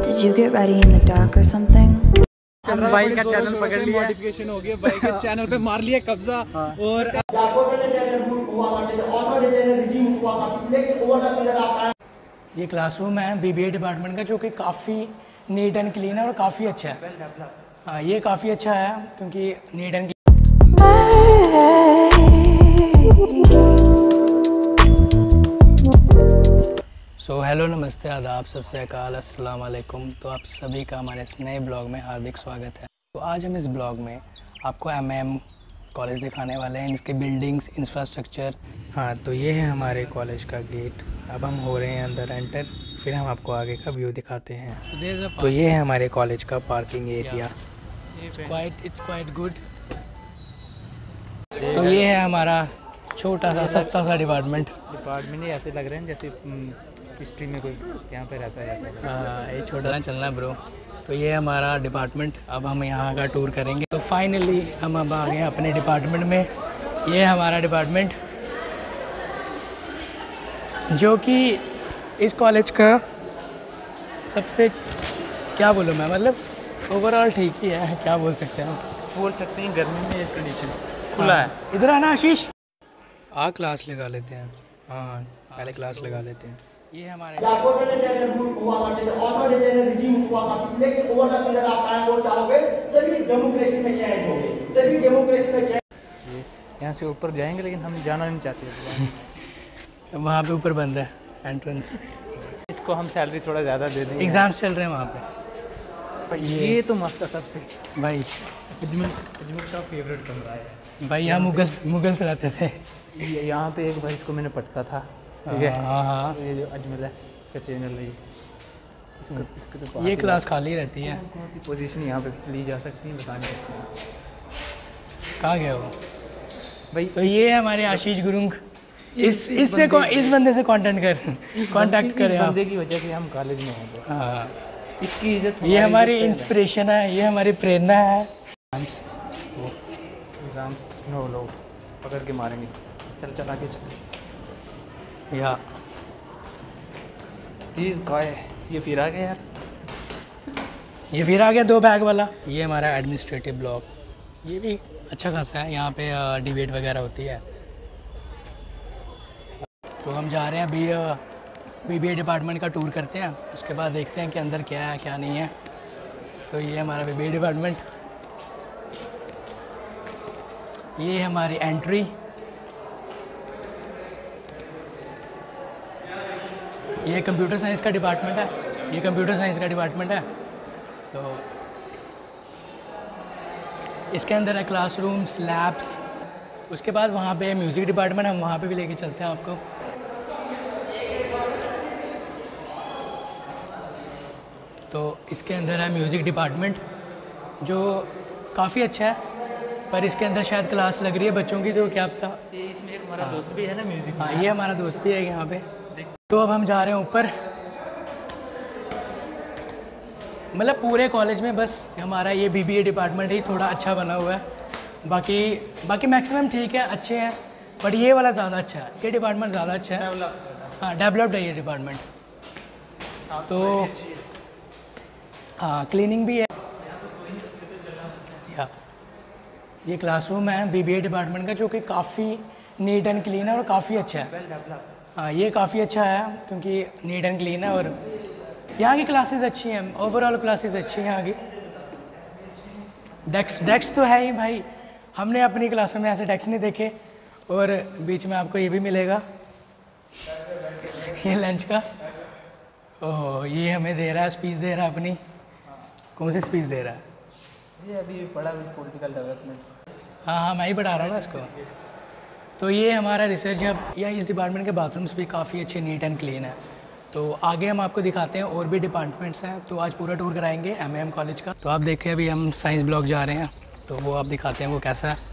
Did you get ready in the dark or something? हम भाई का चैनल पकड़ लिया, मॉडिफिकेशन हो गया, भाई के चैनल पे मार लिया कब्जा। और ये क्लासरूम है बीबीए डिपार्टमेंट का, जो कि काफ़ी नीट एंड क्लीन है और काफ़ी अच्छा है। हाँ, ये काफ़ी अच्छा है क्योंकि नीट एंड सो हेलो, नमस्ते, आदाब, सत श्री अकाल, अस्सलाम वालेकुम। तो आप सभी का हमारे इस नए ब्लॉग में हार्दिक स्वागत है। तो आज हम इस ब्लॉग में आपको एमएम कॉलेज दिखाने वाले हैं, इसके बिल्डिंग्स, इंफ्रास्ट्रक्चर। हाँ, तो ये है हमारे कॉलेज का गेट। अब हम हो रहे हैं अंदर एंटर, फिर हम आपको आगे का व्यू दिखाते हैं। तो ये है हमारे कॉलेज का parking area. It's quite good. तो ये है हमारा छोटा सा सस्ता सा डिपार्टमेंट ही ऐसे लग रहे हैं जैसे हिस्ट्री में कोई यहाँ पे रहता है। हाँ, ये छोटा चलना है ब्रो। तो ये हमारा डिपार्टमेंट, अब हम यहाँ का टूर करेंगे। तो फाइनली हम अब आ गए हैं अपने डिपार्टमेंट में। ये है हमारा डिपार्टमेंट, जो कि इस कॉलेज का सबसे, क्या बोलूँ मैं, मतलब ओवरऑल ठीक ही है। क्या बोल सकते हैं हम, बोल सकते हैं गर्मी में एयर कंडीशन खुला है। इधर आना आशीष, क्लास लगा लेते हैं। हाँ, पहले क्लास लगा लेते हैं। ये हमारे यहाँ से ऊपर जाएंगे, लेकिन हम जाना नहीं चाहते। वहाँ पे ऊपर बंद है एंट्रेंस। इसको हम सैलरी थोड़ा ज़्यादा दे देंगे। एग्ज़ाम्स चल रहे हैं वहाँ पे। ये तो मस्त है सबसे भाई। अजमेर का फेवरेट कमरा है भाई, यहाँ मुगल्स रहते थे। यहाँ पे एक भाई इसको मैंने पढ़ता था। ठीक है। हाँ, ये जो अजमेर है, इसका चैनल है। इसको तो ये क्लास खाली रहती है। कौन सी पोजीशन यहाँ पे ली जा सकती है बता नहीं सकते। कहाँ गया वो भाई? तो ये है हमारे आशीष गुरुंग। इस बंदे से कांटेक्ट करें आप। बंदे की वजह से हम कॉलेज में हैं। हाँ, इसकी इज्जत, ये हमारी इंस्पिरेशन है, ये हमारी प्रेरणा है। एग्जाम लो पकड़ के मारेंगे। चल आगे चल। या प्लीज़ गाय, ये फिर आ गया यार, ये फिर आ गया 2 बैग वाला। ये हमारा एडमिनिस्ट्रेटिव ब्लॉक, ये भी अच्छा खासा है। यहाँ पे डिबेट वगैरह होती है। तो हम जा रहे हैं अभी बीबीए डिपार्टमेंट का टूर करते हैं, उसके बाद देखते हैं कि अंदर क्या है क्या नहीं है। तो ये हमारा बीबीए डिपार्टमेंट, ये हमारी एंट्री। ये कंप्यूटर साइंस का डिपार्टमेंट है। तो इसके अंदर है क्लासरूम्स, लैब्स। उसके बाद वहाँ पे म्यूज़िक डिपार्टमेंट, हम वहाँ पे भी लेके चलते हैं आपको। तो इसके अंदर है म्यूज़िक डिपार्टमेंट, जो काफ़ी अच्छा है, पर इसके अंदर शायद क्लास लग रही है बच्चों की, तो क्या पता। इसमें एक हमारा दोस्त भी है ना म्यूज़िक। हाँ, ये हमारा दोस्त भी है यहाँ पे। तो अब हम जा रहे हैं ऊपर। मतलब पूरे कॉलेज में बस हमारा ये बीबीए डिपार्टमेंट ही थोड़ा अच्छा बना हुआ है। बाकी मैक्सिमम ठीक है, अच्छे हैं, बट ये वाला ज़्यादा अच्छा है। ये डिपार्टमेंट ज़्यादा अच्छा है। हाँ, डेवलप्ड है ये डिपार्टमेंट। तो हाँ, क्लीनिंग भी है। या ये क्लासरूम है बीबीए डिपार्टमेंट का, जो कि काफ़ी नीट एंड क्लीन है और काफ़ी अच्छा है। हाँ, ये काफ़ी अच्छा है क्योंकि नीट एंड क्लीन है और यहाँ की क्लासेस अच्छी हैं। ओवरऑल क्लासेस अच्छी हैं यहाँ की। डेस्क तो है ही भाई, हमने अपनी क्लासों में ऐसे डेस्क नहीं देखे। और बीच में आपको ये भी मिलेगा, ये लंच का। ओह, ये हमें दे रहा है, स्पीच दे रहा है अपनी। कौन सी स्पीच दे रहा है? ये अभी पढ़ा पॉलिटिकल डेवलपमेंट। हाँ, मैं ही पढ़ा रहा हूँ ना इसको। तो ये हमारा रिसर्च हब, या इस डिपार्टमेंट के बाथरूम्स भी काफ़ी अच्छे, नीट एंड क्लीन है। तो आगे हम आपको दिखाते हैं और भी डिपार्टमेंट्स हैं। तो आज पूरा टूर कराएंगे एमएम कॉलेज का। तो आप देखें, अभी हम साइंस ब्लॉक जा रहे हैं, तो वो आप दिखाते हैं वो कैसा है।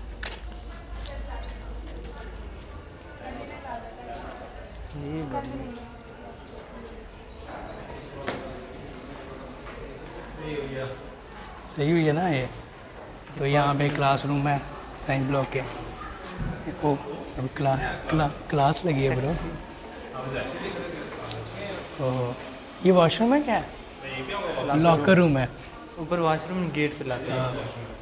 सही हुई है ना ये। तो यहाँ पे क्लासरूम है साइंस ब्लॉक के। ओ, अभी क्लास लगी है ब्रो। ओह, ये वॉशरूम है क्या? लॉकर रूम है, ऊपर वॉशरूम गेट पे लाते हैं।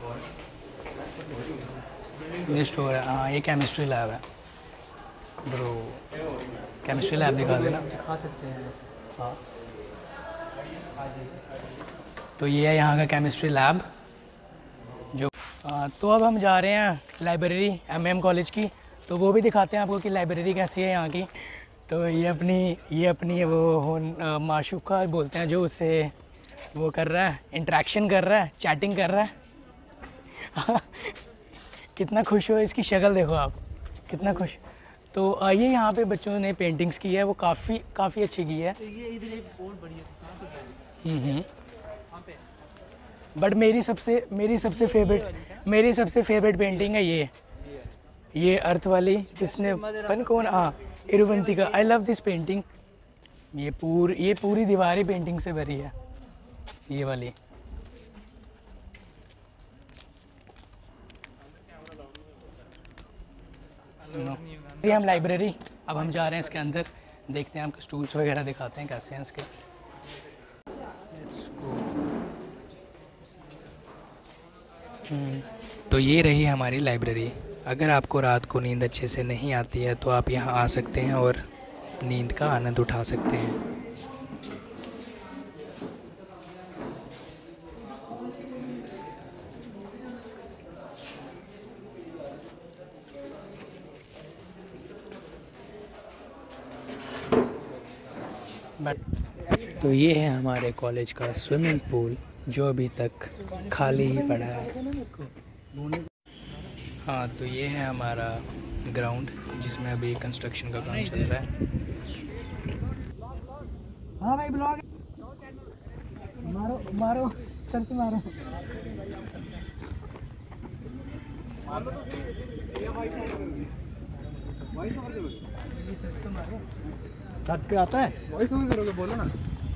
ये स्टोर है। हाँ ये केमिस्ट्री लैब है ब्रो, केमिस्ट्री लैब दिखा देना। दिखा सकते हैं। हाँ तो ये है यहाँ का केमिस्ट्री लैब जो तो अब हम जा रहे हैं लाइब्रेरी एमएम कॉलेज की, तो वो भी दिखाते हैं आपको कि लाइब्रेरी कैसी है यहाँ की। तो ये अपनी वो माशूका बोलते हैं जो उससे वो कर रहा है, इंटरेक्शन कर रहा है, चैटिंग कर रहा है। कितना खुश हो, इसकी शक्ल देखो आप, कितना खुश। तो ये यहाँ पे बच्चों ने पेंटिंग्स की है, वो काफ़ी अच्छी की है। ये इधर एक बहुत बढ़िया। बट मेरी सबसे फेवरेट पेंटिंग है ये अर्थ वाली, जिसने पन कौन, हाँ इरुवंती का। I love this painting. ये पूरी दीवार ही पेंटिंग से भरी है, ये वाली। ये हम लाइब्रेरी, अब हम जा रहे हैं इसके अंदर, देखते हैं आपको स्टूल्स वगैरह दिखाते हैं कैसे हैं इसके। तो ये रही हमारी लाइब्रेरी। अगर आपको रात को नींद अच्छे से नहीं आती है तो आप यहाँ आ सकते हैं और नींद का आनंद उठा सकते हैं। तो ये है हमारे कॉलेज का स्विमिंग पूल जो अभी तक खाली ही पड़ा है। हाँ तो ये है हमारा ग्राउंड जिसमें अभी कंस्ट्रक्शन का काम चल रहा है। हाँ भाई ब्लॉग मारो सर्च मारो। सर्च पे आता है, वॉइस ओवर करोगे, बोलो ना।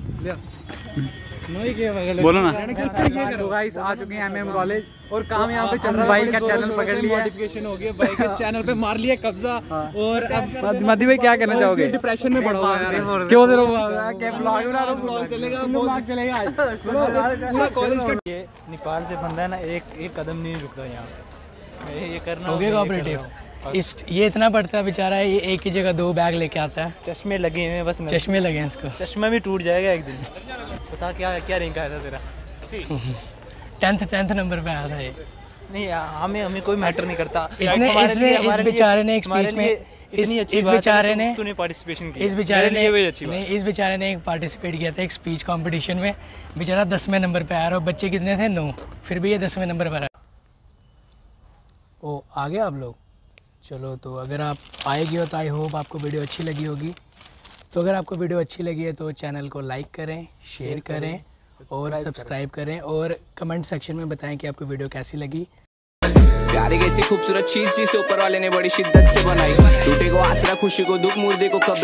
बोलो ना। तो गाइस आ चुके हैं एमएम कॉलेज और काम यहाँ पे चल रहा है। भाई का चैनल पकड़ लिया, नोटिफिकेशन हो गया, भाई के चैनल पे मार लिया कब्जा। और अब मदी भाई क्या कहना चाहोगे? डिप्रेशन में पड़ा हुआ है यार, क्यों दे रहा हूं? क्या ब्लॉग बना रहा हूं? ब्लॉग चलेगा, ब्लॉग चलेगा आज पूरा कॉलेज का। ये नेपाल से बंदा है ना, एक कदम नहीं रुकता यहाँ। ये करना हो गया कोऑपरेटिव। ये इतना पढ़ता है बेचारा, ये एक ही जगह 2 बैग लेके आता है। चश्मे लगे हैं बस, चश्मे लगे हैं इसको। चश्मा भी टूट जाएगा एक दिन। पता क्या रैंक आया था तेरा? 10th नंबर पे आया था ये। नहीं हमें कोई मैटर नहीं करता। इस बेचारे ने एक स्पीच में इस बेचारे ने पार्टिसिपेशन की। इस बेचारे ने एक पार्टिसिपेट किया था एक स्पीच कंपटीशन में। बेचारा 10वें नंबर पे आया और बच्चे कितने थे? 9, फिर भी ये 10वें नंबर पर आया। ओ आ गया आप लोग। चलो तो अगर आप आएगी हो तो आई होप आपको वीडियो अच्छी लगी होगी। तो अगर आपको वीडियो अच्छी लगी है तो चैनल को लाइक करें, शेयर करें और सब्सक्राइब करें और कमेंट सेक्शन में बताएं कि आपको वीडियो कैसी लगी। प्यार एक ऐसी खूबसूरत चीज जिसे ऊपर वाले ने बड़ी शिद्दत से बनाई, टूटे को आसरा खुशी को दुख मुर्दे को कब